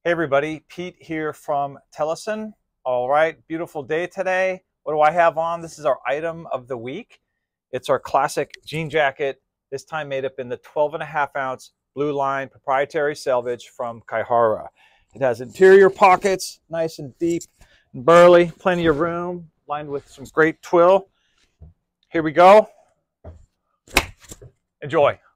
Hey everybody, Pete here from Tellason. All right, beautiful day today. What do I have on? This is our item of the week. It's our classic jean jacket, this time made up in the 12.5-ounce blue line proprietary selvage from Kaihara. It has interior pockets, nice and deep and burly, plenty of room, lined with some great twill. Here we go. Enjoy.